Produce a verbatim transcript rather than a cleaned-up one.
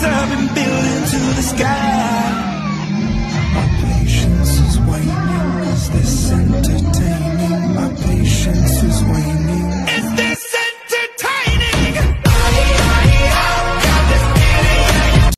up and building to the sky. My patience is waning. Is this entertaining?